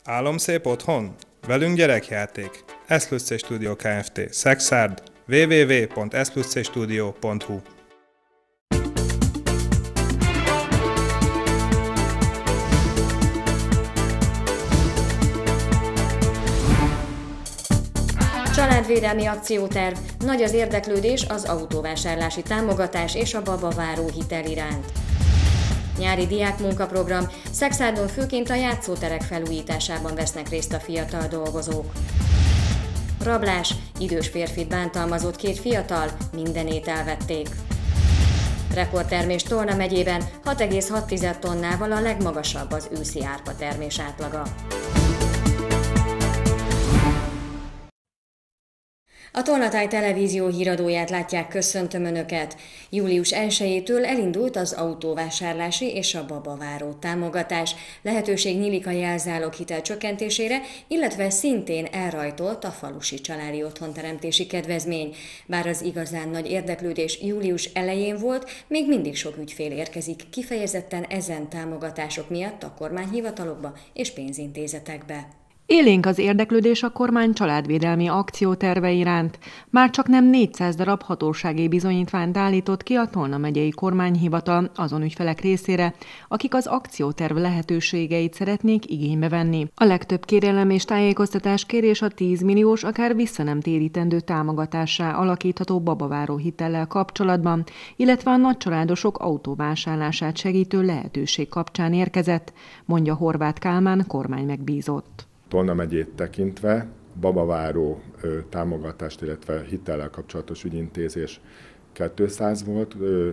Álomszép otthon? Velünk gyerekjáték. Eszlussze Studio Kft. Szexárd. www.eszlussestudio.hu. Családvédelmi akcióterv, nagy az érdeklődés az autóvásárlási támogatás és a babaváró hitel iránt. Nyári diákmunkaprogram, Szexárdon főként a játszóterek felújításában vesznek részt a fiatal dolgozók. Rablás, idős férfit bántalmazott 2 fiatal, mindenét elvették. Rekordtermés Tolna megyében 6,6 tonnával a legmagasabb az őszi árpa termés átlaga. A Tolnatáj televízió híradóját látják, köszöntöm Önöket! Július 1-től elindult az autóvásárlási és a babaváró támogatás. Lehetőség nyílik a jelzálog hitel csökkentésére, illetve szintén elrajtolt a falusi családi otthonteremtési kedvezmény. Bár az igazán nagy érdeklődés július elején volt, még mindig sok ügyfél érkezik kifejezetten ezen támogatások miatt a kormányhivatalokba és pénzintézetekbe. Élénk az érdeklődés a kormány családvédelmi akcióterve iránt. Már csak nem 400 darab hatósági bizonyítványt állított ki a Tolna megyei kormányhivatal azon ügyfelek részére, akik az akcióterv lehetőségeit szeretnék igénybe venni. A legtöbb kérelem és tájékoztatás kérés a 10 milliós, akár vissza nem térítendő támogatássá alakítható babaváró hitellel kapcsolatban, illetve a nagycsaládosok autóvásárlását segítő lehetőség kapcsán érkezett, mondja Horváth Kálmán, kormány megbízott. Tolna megyét tekintve babaváró támogatást, illetve hitellel kapcsolatos ügyintézés 200 volt.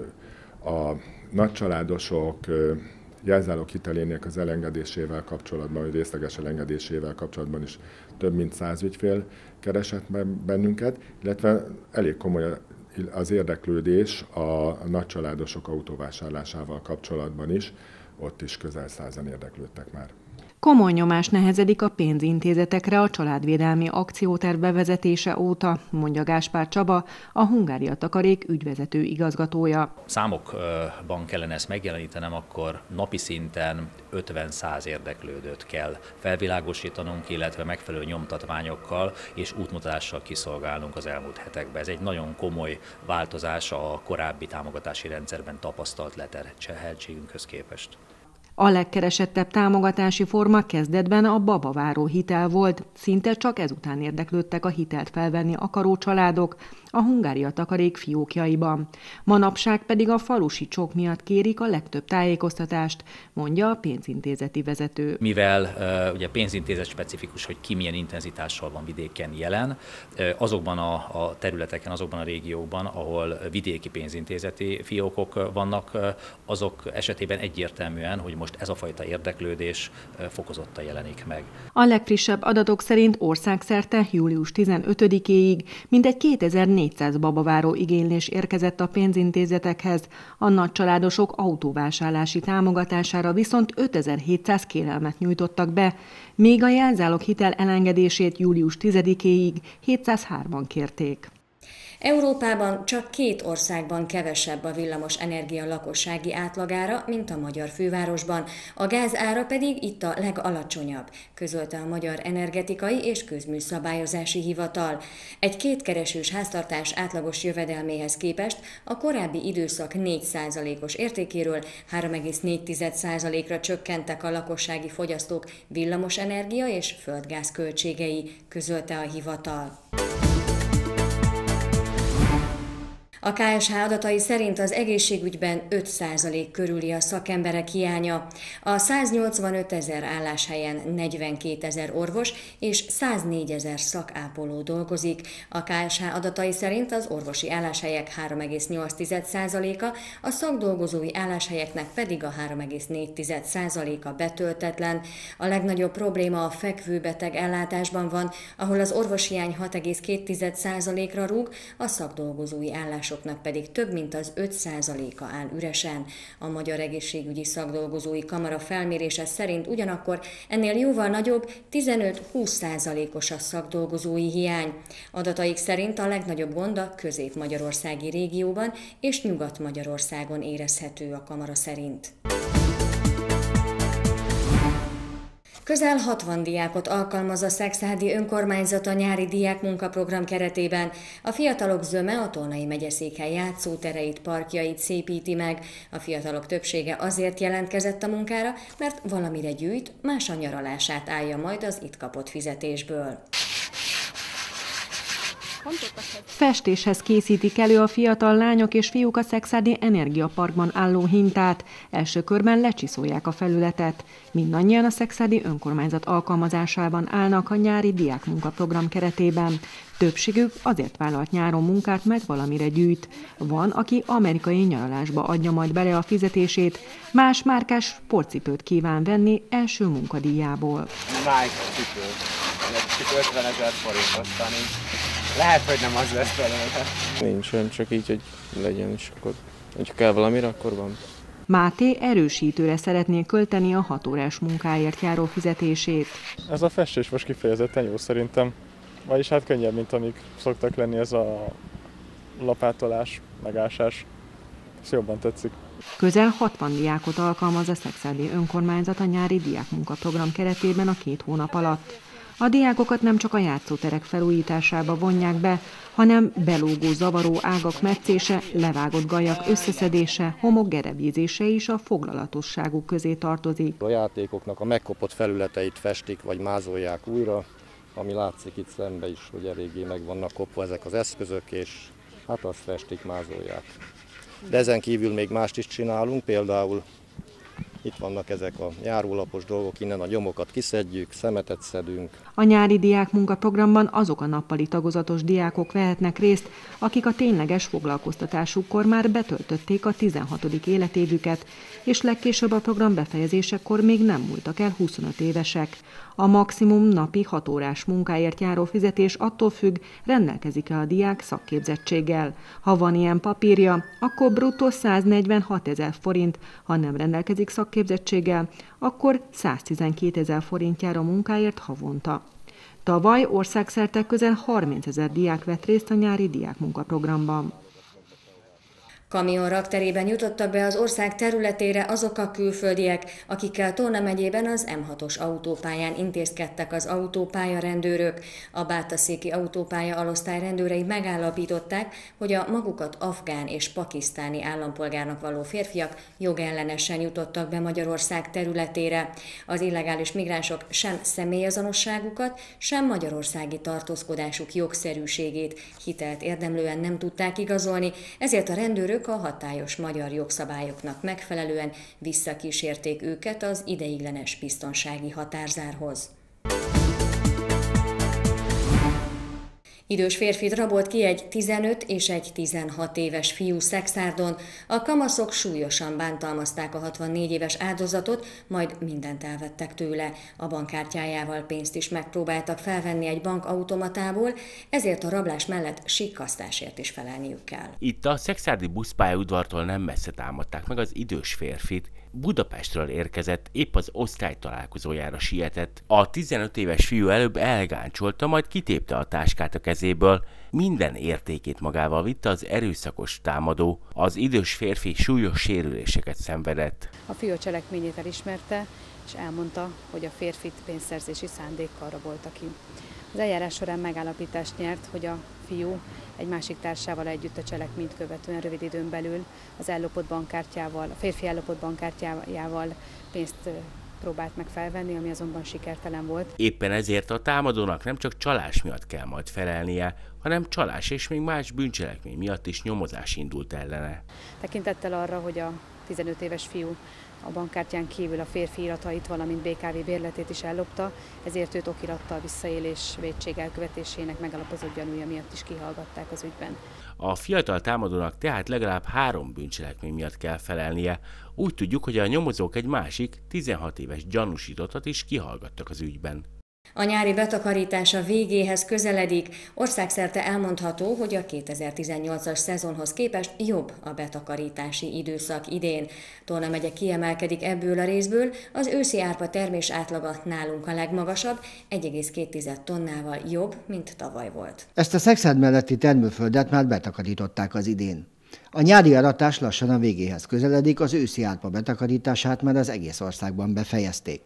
A nagycsaládosok jelzálog hitelének az elengedésével kapcsolatban, vagy részleges elengedésével kapcsolatban is több mint 100 ügyfél keresett bennünket, illetve elég komoly az érdeklődés a nagycsaládosok autóvásárlásával kapcsolatban is, ott is közel 100-an érdeklődtek már. Komoly nyomás nehezedik a pénzintézetekre a családvédelmi akcióterv bevezetése óta, mondja Gáspár Csaba, a Hungária Takarék ügyvezető igazgatója. Számokban kellene ezt megjelenítenem, akkor napi szinten 50-100 érdeklődőt kell felvilágosítanunk, illetve megfelelő nyomtatványokkal és útmutatással kiszolgálnunk az elmúlt hetekben. Ez egy nagyon komoly változás a korábbi támogatási rendszerben tapasztalt leterheltségünkhöz képest. A legkeresettebb támogatási forma kezdetben a babaváró hitel volt, szinte csak ezután érdeklődtek a hitelt felvenni akaró családok a Hungária Takarék fiókjaiban. Manapság pedig a falusi csok miatt kérik a legtöbb tájékoztatást, mondja a pénzintézeti vezető. Mivel ugye pénzintézet specifikus, hogy ki milyen intenzitással van vidéken jelen, azokban a területeken, azokban a régiókban, ahol vidéki pénzintézeti fiókok vannak, azok esetében egyértelműen, hogy most ez a fajta érdeklődés fokozottan jelenik meg. A legfrissebb adatok szerint országszerte július 15-éig mintegy 2400 babaváró igénylés érkezett a pénzintézetekhez, a nagycsaládosok autóvásárlási támogatására viszont 5700 kérelmet nyújtottak be, míg a jelzálog hitel elengedését július 10-éig 703-an kérték. Európában csak 2 országban kevesebb a villamos energia lakossági átlagára, mint a magyar fővárosban, a gáz ára pedig itt a legalacsonyabb, közölte a Magyar Energetikai és Közműszabályozási Hivatal. Egy 2 keresős háztartás átlagos jövedelméhez képest a korábbi időszak 4%-os értékéről 3,4%-ra csökkentek a lakossági fogyasztók villamos energia és földgáz költségei, közölte a hivatal. A KSH adatai szerint az egészségügyben 5% körüli a szakemberek hiánya. A 185 000 álláshelyen 42 000 orvos és 104 000 szakápoló dolgozik. A KSH adatai szerint az orvosi álláshelyek 3,8%-a, a szakdolgozói álláshelyeknek pedig a 3,4%-a betöltetlen. A legnagyobb probléma a fekvőbeteg ellátásban van, ahol az orvoshiány 6,2%-ra rúg, a szakdolgozói állásoknak pedig több mint az 5%-a áll üresen. A Magyar Egészségügyi Szakdolgozói Kamara felmérése szerint ugyanakkor ennél jóval nagyobb, 15-20%-os a szakdolgozói hiány. Adataik szerint a legnagyobb gond a közép-magyarországi régióban és Nyugat-Magyarországon érezhető a kamara szerint. Közel 60 diákot alkalmaz a szekszárdi önkormányzat a nyári diákmunkaprogram keretében. A fiatalok zöme a Tolnai megyeszékhely játszótereit, parkjait szépíti meg. A fiatalok többsége azért jelentkezett a munkára, mert valamire gyűjt, más a nyaralását állja majd az itt kapott fizetésből. Festéshez készítik elő a fiatal lányok és fiúk a szekszárdi energiaparkban álló hintát. Első körben lecsiszolják a felületet. Mindannyian a szekszárdi önkormányzat alkalmazásában állnak a nyári diákmunkaprogram keretében. Többségük azért vállalt nyáron munkát, mert valamire gyűjt. Van, aki amerikai nyaralásba adja majd bele a fizetését, más márkás sportcipőt kíván venni első munkadíjából. Nike cipő. Egy 50 000 forint osztani. Lehet, hogy nem az lesz belőle. Nincs olyan, csak így, hogy legyen, és akkor, hogyha kell valamire, akkor van. Máté erősítőre szeretné költeni a 6 órás munkáért járó fizetését. Ez a festés most kifejezetten jó szerintem. Vagyis hát könnyebb, mint amik szoktak lenni, ez a lapátolás, megásás. Ez jobban tetszik. Közel 60 diákot alkalmaz a szekszárdi önkormányzat a nyári diákmunkaprogram keretében a 2 hónap alatt. A diákokat nem csak a játszóterek felújításába vonják be, hanem belógó zavaró ágak metszése, levágott gajak összeszedése, homok gerebjézése is a foglalatosságuk közé tartozik. A játékoknak a megkopott felületeit festik vagy mázolják újra, ami látszik itt szembe is, hogy eléggé meg vannak kopva ezek az eszközök, és hát azt festik, mázolják. De ezen kívül még mást is csinálunk, például itt vannak ezek a járólapos dolgok, innen a nyomokat kiszedjük, szemetet szedünk. A nyári diákmunkaprogramban azok a nappali tagozatos diákok vehetnek részt, akik a tényleges foglalkoztatásukkor már betöltötték a 16. életévüket, és legkésőbb a program befejezésekor még nem múltak el 25 évesek. A maximum napi 6 órás munkáért járó fizetés attól függ, rendelkezik-e a diák szakképzettséggel. Ha van ilyen papírja, akkor bruttó 146 000 forint, ha nem rendelkezik szakképzettséggel, akkor 112 000 forint jár a munkáért havonta. Tavaly országszerte közel 30 000 diák vett részt a nyári diákmunkaprogramban. Kamion rakterében jutottak be az ország területére azok a külföldiek, akikkel Tolna megyében az M6-os autópályán intézkedtek az autópálya rendőrök. A bátaszéki autópálya alosztály rendőrei megállapították, hogy a magukat afgán és pakisztáni állampolgárnak való férfiak jogellenesen jutottak be Magyarország területére. Az illegális migránsok sem személyazonosságukat, sem magyarországi tartózkodásuk jogszerűségét hitelt érdemlően nem tudták igazolni, ezért a rendőrök a hatályos magyar jogszabályoknak megfelelően visszakísérték őket az ideiglenes biztonsági határzárhoz. Idős férfit rabolt ki egy 15 és egy 16 éves fiú Szekszárdon. A kamaszok súlyosan bántalmazták a 64 éves áldozatot, majd mindent elvettek tőle. A bankkártyájával pénzt is megpróbáltak felvenni egy bankautomatából, ezért a rablás mellett sikkasztásért is felelniük kell. Itt a szekszárdi buszpályaudvartól nem messze támadták meg az idős férfit. Budapestről érkezett, épp az osztály találkozójára sietett. A 15 éves fiú előbb elgáncsolta, majd kitépte a táskát a kezéből. Minden értékét magával vitte az erőszakos támadó. Az idős férfi súlyos sérüléseket szenvedett. A fiú cselekményét elismerte, és elmondta, hogy a férfit pénzszerzési szándékkal rabolta ki. Az eljárás során megállapítást nyert, hogy a fiú egy másik társával együtt a cselekményt követően rövid időn belül az ellopott bankkártyával, a férfi ellopott bankkártyájával pénzt próbált meg felvenni, ami azonban sikertelen volt. Éppen ezért a támadónak nem csak csalás miatt kell majd felelnie, hanem csalás és még más bűncselekmény miatt is nyomozás indult ellene. Tekintettel arra, hogy a 15 éves fiú a bankkártyán kívül a férfi iratait, valamint BKV bérletét is ellopta, ezért őt okirattal visszaélés vétség elkövetésének megalapozott gyanúja miatt is kihallgatták az ügyben. A fiatal támadónak tehát legalább 3 bűncselekmény miatt kell felelnie. Úgy tudjuk, hogy a nyomozók egy másik, 16 éves gyanúsítottat is kihallgattak az ügyben. A nyári betakarítása végéhez közeledik. Országszerte elmondható, hogy a 2018-as szezonhoz képest jobb a betakarítási időszak idén. Tolna megye kiemelkedik ebből a részből, az őszi árpa termés átlaga nálunk a legmagasabb, 1,2 tonnával jobb, mint tavaly volt. Ezt a Szekszárd melletti termőföldet már betakarították az idén. A nyári aratás lassan a végéhez közeledik, az őszi árpa betakarítását már az egész országban befejezték.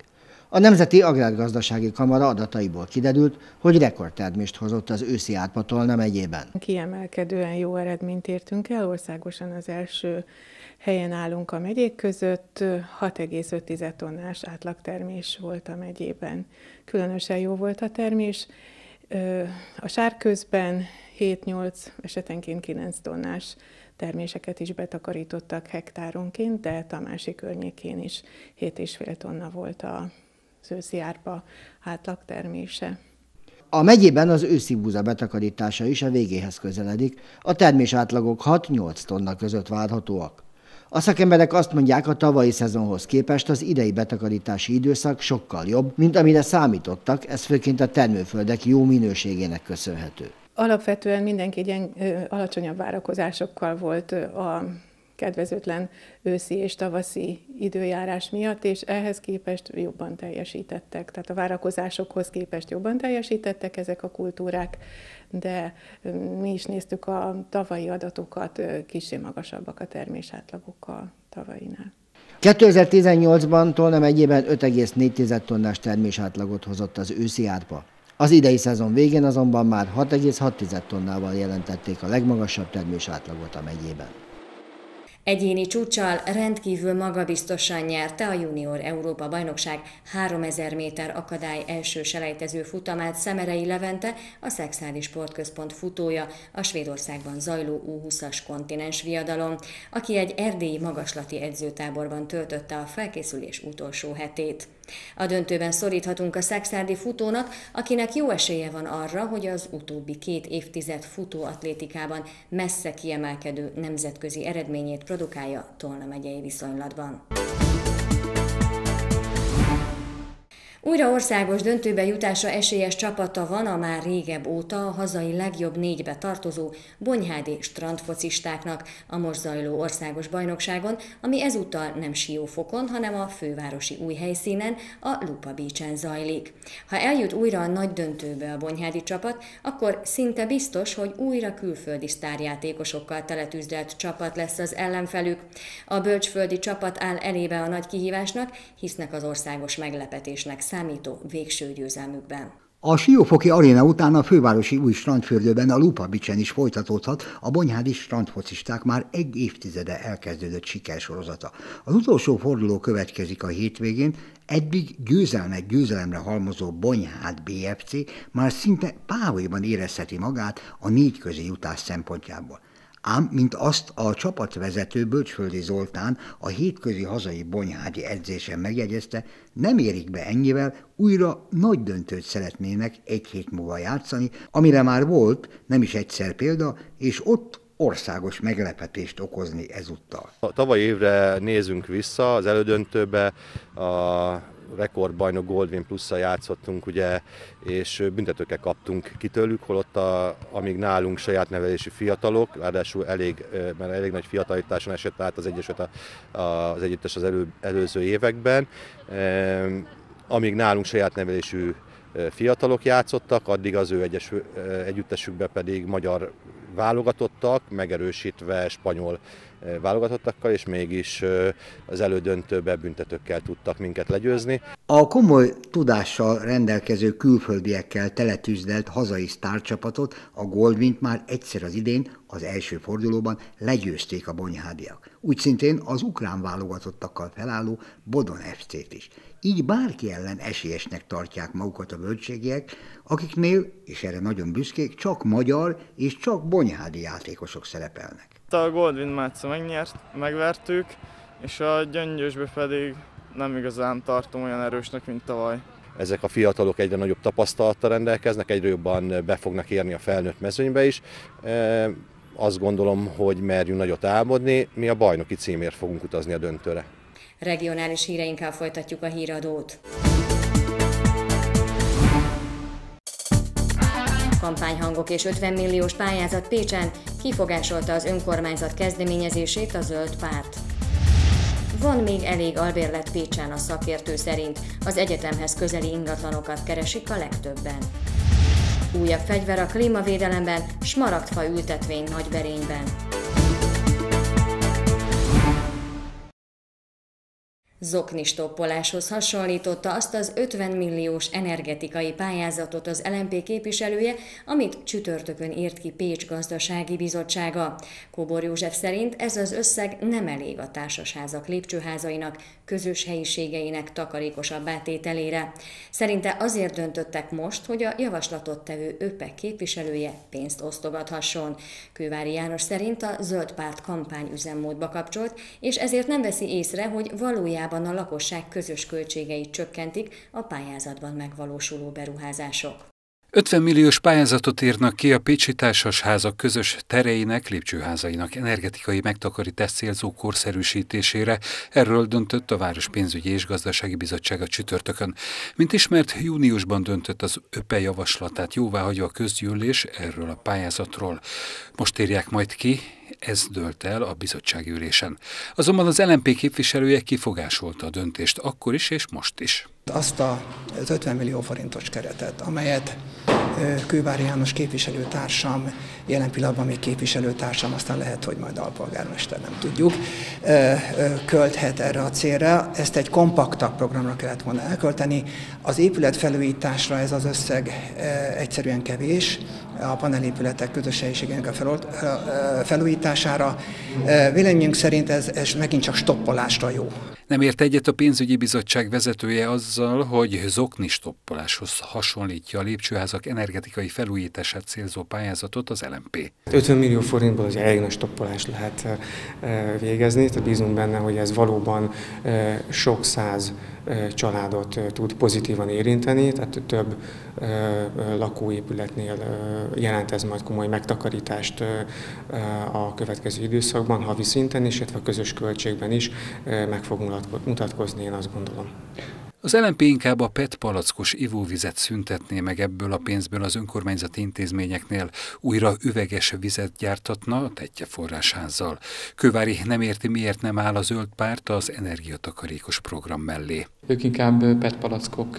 A Nemzeti Agrárgazdasági Kamara adataiból kiderült, hogy rekordtermést hozott az őszi árpa Tolna megyében. Kiemelkedően jó eredményt értünk el, országosan az első helyen állunk a megyék között, 6,5 tonnás átlagtermés volt a megyében. Különösen jó volt a termés. A sárközben 7-8, esetenként 9 tonnás terméseket is betakarítottak hektáronként, de Tamási környékén is 7,5 tonna volt az őszi árpa átlagtermése. A megyében az őszi búza betakarítása is a végéhez közeledik, a termésátlagok 6-8 tonna között várhatóak. A szakemberek azt mondják, a tavalyi szezonhoz képest az idei betakarítási időszak sokkal jobb, mint amire számítottak, ez főként a termőföldek jó minőségének köszönhető. Alapvetően mindenki alacsonyabb várakozásokkal volt a kedvezőtlen őszi és tavaszi időjárás miatt, és ehhez képest jobban teljesítettek. Tehát a várakozásokhoz képest jobban teljesítettek ezek a kultúrák, de mi is néztük a tavalyi adatokat, kissé magasabbak a termésátlagok a tavainál. 2018-ban Tolna megyében 5,4 tonnás termésátlagot hozott az őszi árpa. Az idei szezon végén azonban már 6,6 tonnával jelentették a legmagasabb termésátlagot a megyében. Egyéni csúccsal rendkívül magabiztosan nyerte a Junior Európa Bajnokság 3000 méter akadály első selejtező futamát Szemerei Levente, a Szekszárdi Sportközpont futója a Svédországban zajló U20-as kontinens viadalon, aki egy erdélyi magaslati edzőtáborban töltötte a felkészülés utolsó hetét. A döntőben szoríthatunk a szekszárdi futónak, akinek jó esélye van arra, hogy az utóbbi 2 évtized futóatlétikában messze kiemelkedő nemzetközi eredményét produkálja Tolna megyei viszonylatban. Újra országos döntőbe jutása esélyes csapata van a már régebb óta a hazai legjobb 4-be tartozó bonyhádi strandfocistáknak a most zajló országos bajnokságon, ami ezúttal nem Siófokon, hanem a fővárosi új helyszínen, a Lupa Beach-en zajlik. Ha eljut újra a nagy döntőbe a bonyhádi csapat, akkor szinte biztos, hogy újra külföldi sztárjátékosokkal teletűzdelt csapat lesz az ellenfelük. A bölcsföldi csapat áll elébe a nagy kihívásnak, hisznek az országos meglepetésnek számító végső győzelmükben. A Siófoki aréna után a fővárosi új strandfürdőben, a Lupa Beach-en is folytatódhat a bonyhádi strandfocisták már egy évtizede elkezdődött sikersorozata. Az utolsó forduló következik a hétvégén, eddig győzelemre halmozó Bonyhád BFC már szinte páholyban érezheti magát a 4 közé jutás szempontjából. Ám, mint azt a csapatvezető Bölcsföldi Zoltán a hétközi hazai bonyhádi edzésen megjegyezte, nem érik be ennyivel, újra nagy döntőt szeretnének egy hét múlva játszani, amire már volt nem is egyszer példa, és ott országos meglepetést okozni ezúttal. A tavalyi évre nézünk vissza, az elődöntőbe a rekordbajnok Goldwyn Plusszal játszottunk, ugye, és büntetőket kaptunk ki tőlük, holott amíg nálunk saját nevelésű fiatalok, ráadásul elég nagy fiatalításon esett át az együttes az előző években, amíg nálunk saját nevelésű fiatalok játszottak, addig az ő együttesükben pedig magyar válogatottak, megerősítve spanyol válogatottakkal, és mégis az elődöntőbe büntetőkkel tudtak minket legyőzni. A komoly tudással rendelkező külföldiekkel teletűzdelt hazai sztárcsapatot, a Goldwyn-t már egyszer az idén, az első fordulóban legyőzték a bonyhádiak. Úgy szintén az ukrán válogatottakkal felálló Bodon FC-t is. Így bárki ellen esélyesnek tartják magukat a bölcségiek, akiknél, és erre nagyon büszkék, csak magyar és csak bonyhádi játékosok szerepelnek. A Goldwyn Mátszó megvertük, és a Gyöngyösbe pedig nem igazán tartom olyan erősnek, mint tavaly. Ezek a fiatalok egyre nagyobb tapasztalattal rendelkeznek, egyre jobban be fognak érni a felnőtt mezőnybe is. Azt gondolom, hogy merjünk nagyot álmodni, mi a bajnoki címért fogunk utazni a döntőre. Regionális híreinkkel folytatjuk a híradót. Kampányhangok és 50 milliós pályázat Pécsen kifogásolta az önkormányzat kezdeményezését a Zöld Párt. Van még elég albérlet Pécsen, a szakértő szerint, az egyetemhez közeli ingatlanokat keresik a legtöbben. Újabb fegyver a klímavédelemben, smaragdfa ültetvény Nagyberényben. Zoknistoppoláshoz hasonlította azt az 50 milliós energetikai pályázatot az LMP képviselője, amit csütörtökön írt ki Pécs Gazdasági Bizottsága. Kóbor József szerint ez az összeg nem elég a társasházak lépcsőházainak, közös helyiségeinek takarékosabbá tételére. Szerinte azért döntöttek most, hogy a javaslatot tevő ÖPEK képviselője pénzt osztogathasson. Kővári János szerint a Zöld Párt kampány üzemmódba kapcsolt, és ezért nem veszi észre, hogy valójában a lakosság közös költségeit csökkentik a pályázatban megvalósuló beruházások. 50 milliós pályázatot írnak ki a pécsi társasházak közös tereinek, lépcsőházainak energetikai megtakarítás célzó korszerűsítésére. Erről döntött a Város Pénzügyi és Gazdasági Bizottsága csütörtökön. Mint ismert, júniusban döntött az ÖPE javaslatát jóváhagyva a közgyűlés erről a pályázatról. Most írják majd ki, ez dőlt el a bizottsági ülésen. Azonban az LMP képviselője kifogásolta a döntést akkor is és most is. Azt az 50 millió forintos keretet, amelyet Kővári János képviselőtársam, jelen pillanatban még képviselőtársam, aztán lehet, hogy majd alpolgármester, nem tudjuk, költhet erre a célra. Ezt egy kompaktabb programra kellett volna elkölteni. Az épület felújításra ez az összeg egyszerűen kevés, a panelépületek közös helyiségének a felújítására. Véleményünk szerint ez megint csak stoppolásra jó. Nem ért egyet a pénzügyi bizottság vezetője azzal, hogy zoknistoppoláshoz hasonlítja a lépcsőházak energetikai felújítását célzó pályázatot az LMP. 50 millió forintból az elég nagy stoppolást lehet végezni, tehát bízunk benne, hogy ez valóban sok száz családot tud pozitívan érinteni, tehát több lakóépületnél jelent ez majd komoly megtakarítást a következő időszakban, havi szinten is, illetve a közös költségben is meg fog mutatkozni, én azt gondolom. Az LMP inkább a PET palackos ivóvizet szüntetné meg ebből a pénzből az önkormányzati intézményeknél, újra üveges vizet gyártatna a Tettye forrásházzal. Kővári nem érti, miért nem áll a Zöld Párt az energiatakarékos program mellé. Ők inkább PET palackok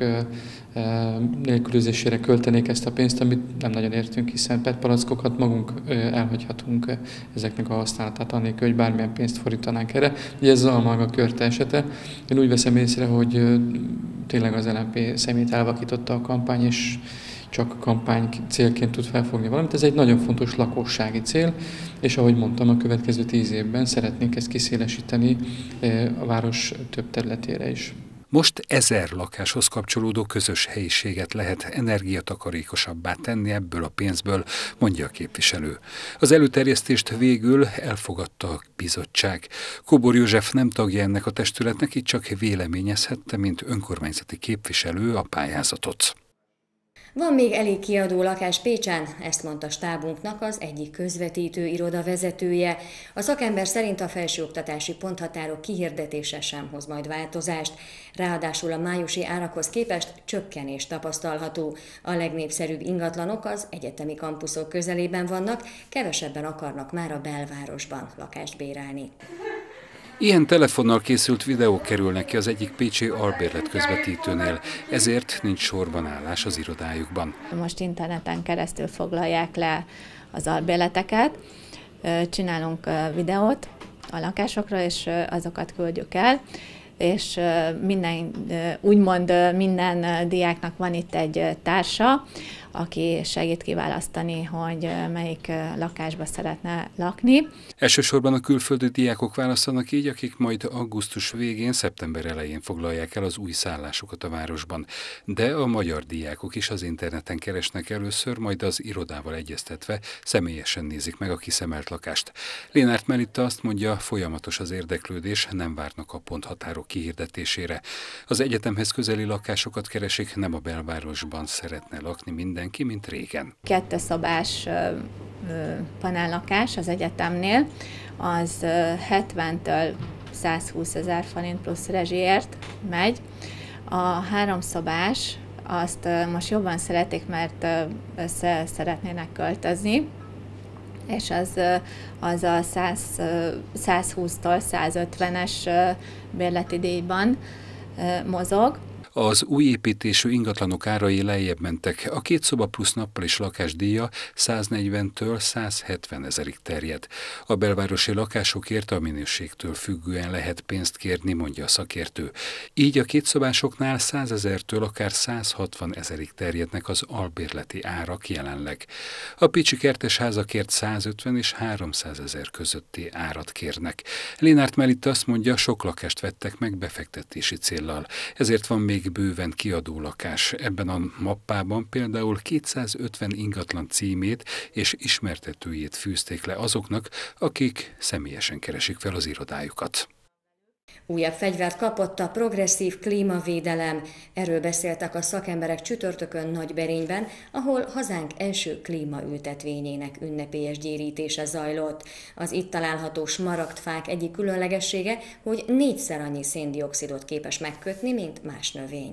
nélkülözésére költenék ezt a pénzt, amit nem nagyon értünk, hiszen PET palackokat magunk elhagyhatunk ezeknek a használatát, annélkül, hogy bármilyen pénzt fordítanánk erre. Ugye ez a maga Körte esete. Én úgy veszem észre, hogy tényleg az LMP szemét elvakította a kampány, és csak a kampány célként tud felfogni valamit. Ez egy nagyon fontos lakossági cél, és ahogy mondtam, a következő 10 évben szeretnénk ezt kiszélesíteni a város több területére is. Most 1000 lakáshoz kapcsolódó közös helyiséget lehet energiatakarékosabbá tenni ebből a pénzből, mondja a képviselő. Az előterjesztést végül elfogadta a bizottság. Kóbor József nem tagja ennek a testületnek, így csak véleményezhette, mint önkormányzati képviselő a pályázatot. Van még elég kiadó lakás Pécsen, ezt mondta stábunknak az egyik közvetítő iroda vezetője. A szakember szerint a felsőoktatási ponthatárok kihirdetése sem hoz majd változást. Ráadásul a májusi árakhoz képest csökkenés tapasztalható. A legnépszerűbb ingatlanok az egyetemi kampuszok közelében vannak, kevesebben akarnak már a belvárosban lakást bérelni. Ilyen telefonnal készült videók kerülnek ki az egyik pécsi albérlet közvetítőnél, ezért nincs sorban állás az irodájukban. Most interneten keresztül foglalják le az albérleteket, csinálunk videót a lakásokra, és azokat küldjük el, és minden diáknak van itt egy társa, aki segít kiválasztani, hogy melyik lakásba szeretne lakni. Elsősorban a külföldi diákok választanak így, akik majd augusztus végén, szeptember elején foglalják el az új szállásokat a városban. De a magyar diákok is az interneten keresnek először, majd az irodával egyeztetve személyesen nézik meg a kiszemelt lakást. Lénárt Melitta azt mondja, folyamatos az érdeklődés, nem várnak a ponthatárok kihirdetésére. Az egyetemhez közeli lakásokat keresik, nem a belvárosban szeretne lakni mindenki, mint régen. 2 szobás panellakás az egyetemnél, az 70-től 120 000 forint plusz rezsiért megy. A 3 szobás, azt most jobban szeretik, mert össze szeretnének költözni, és az a 120-tól 150-es bérleti díjban mozog. Az új építésű ingatlanok árai lejjebb mentek. A 2 szoba plusz nappalis lakásdíja 140-től 170 ezerig terjed. A belvárosi lakásokért a minőségtől függően lehet pénzt kérni, mondja a szakértő. Így a 2 szobásoknál 100 ezertől akár 160 ezerig terjednek az albérleti árak jelenleg. A Pécsi kertes házakért 150 és 300 ezer közötti árat kérnek. Lénárt Melitta azt mondja, sok lakást vettek meg befektetési céllal, ezért van még bőven kiadó lakás. Ebben a mappában például 250 ingatlan címét és ismertetőjét fűzték le azoknak, akik személyesen keresik fel az irodájukat. Újabb fegyvert kapott a progresszív klímavédelem. Erről beszéltek a szakemberek csütörtökön Nagyberényben, ahol hazánk első klímaültetvényének ünnepélyes gyérítése zajlott. Az itt található smaragdfák egyik különlegessége, hogy 4-szer annyi széndioxidot képes megkötni, mint más növény.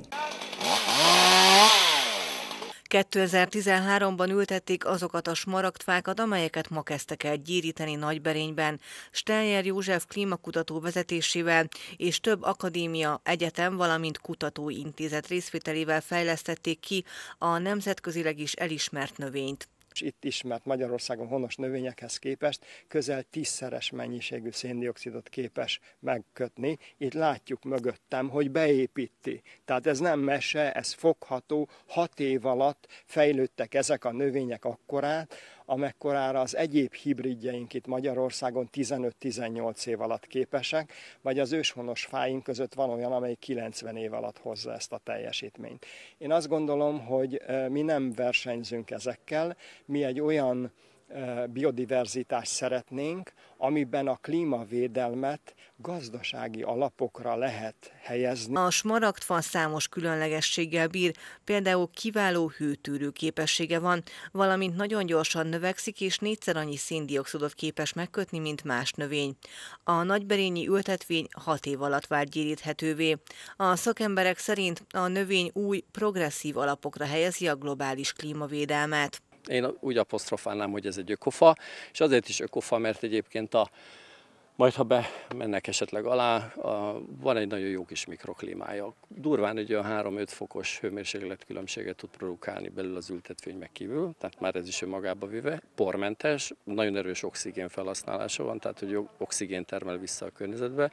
2013-ban ültették azokat a smaragdfákat, amelyeket ma kezdtek el gyéríteni Nagyberényben. Steyer József klímakutató vezetésével és több akadémia, egyetem, valamint kutatóintézet részvételével fejlesztették ki a nemzetközileg is elismert növényt. Itt ismert Magyarországon honos növényekhez képest közel 10-szeres mennyiségű széndioxidot képes megkötni. Itt látjuk mögöttem, hogy beépíti. Tehát ez nem mese, ez fogható. 6 év alatt fejlődtek ezek a növények akkorát, amekkorára az egyéb hibridjeink itt Magyarországon 15-18 év alatt képesek, vagy az őshonos fáink között van olyan, amely 90 év alatt hozza ezt a teljesítményt. Én azt gondolom, hogy mi nem versenyzünk ezekkel, mi egy olyan biodiverzitást szeretnénk, amiben a klímavédelmet gazdasági alapokra lehet helyezni. A smaragdfa számos különlegességgel bír, például kiváló hőtűrő képessége van, valamint nagyon gyorsan növekszik és 4-szer annyi széndioxidot képes megkötni, mint más növény. A nagyberényi ültetvény 6 év alatt vált gyéríthetővé. A szakemberek szerint a növény új, progresszív alapokra helyezi a globális klímavédelmet. Én úgy apostrofálnám, hogy ez egy ökofa, és azért is ökofa, mert egyébként majd ha bemennek esetleg alá, van egy nagyon jó kis mikroklímája. Durván egy olyan 3-5 fokos hőmérséklet különbséget tud produkálni belül az ültetvény meg kívül, tehát már ez is önmagába véve. Pormentes, nagyon erős oxigén felhasználása van, tehát hogy oxigén termel vissza a környezetbe.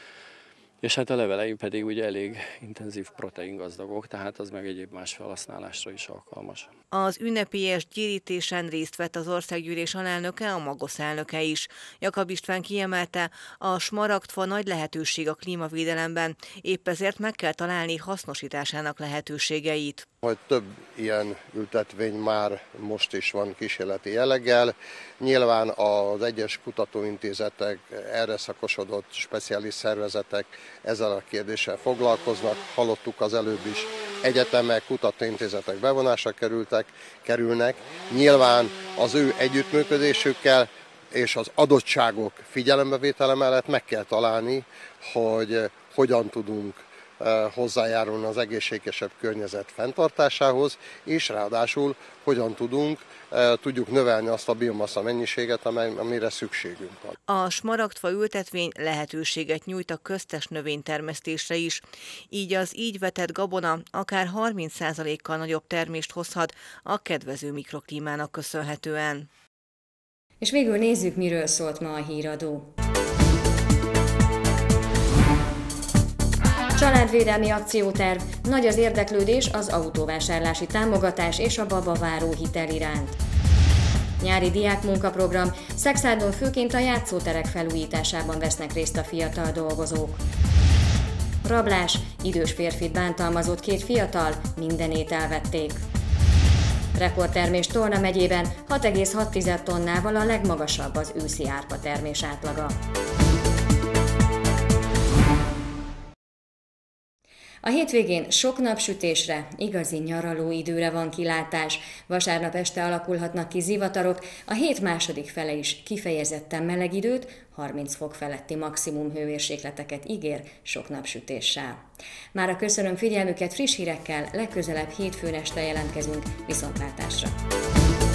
És hát a levelei pedig ugye elég intenzív proteingazdagok, tehát az meg egyéb más felhasználásra is alkalmas. Az ünnepélyes gyérítésen részt vett az országgyűlés alelnöke, a Magosz elnöke is. Jakab István kiemelte, a smaragdfa nagy lehetőség a klímavédelemben, épp ezért meg kell találni hasznosításának lehetőségeit. Hogy több ilyen ültetvény már most is van kísérleti jelleggel. Nyilván az egyes kutatóintézetek, erre szakosodott speciális szervezetek ezzel a kérdéssel foglalkoznak. Hallottuk az előbb is, egyetemek, kutatóintézetek bevonásra kerülnek. Nyilván az ő együttműködésükkel és az adottságok figyelembevétele mellett meg kell találni, hogy hogyan tudunk hozzájárulni az egészségesebb környezet fenntartásához, és ráadásul hogyan tudjuk növelni azt a biomassa mennyiséget, amire szükségünk van. A smaragdfa ültetvény lehetőséget nyújt a köztes növénytermesztésre is, így az így vetett gabona akár 30%-kal nagyobb termést hozhat a kedvező mikroklímának köszönhetően. És végül nézzük, miről szólt ma a híradó. Családvédelmi akcióterv, nagy az érdeklődés az autóvásárlási támogatás és a babaváró hitel iránt. Nyári diákmunkaprogram, Szexárdon főként a játszóterek felújításában vesznek részt a fiatal dolgozók. Rablás, idős férfit bántalmazott 2 fiatal, mindenét elvették. Rekordtermés Tolna megyében 6,6 tonnával a legmagasabb az őszi árpa termés átlaga. A hétvégén sok napsütésre, igazi nyaraló időre van kilátás. Vasárnap este alakulhatnak ki zivatarok, a hét második fele is kifejezetten meleg időt, 30 fok feletti maximum hőmérsékleteket ígér sok napsütéssel. Mára köszönöm figyelmüket, friss hírekkel legközelebb hétfőn este jelentkezünk, viszontlátásra!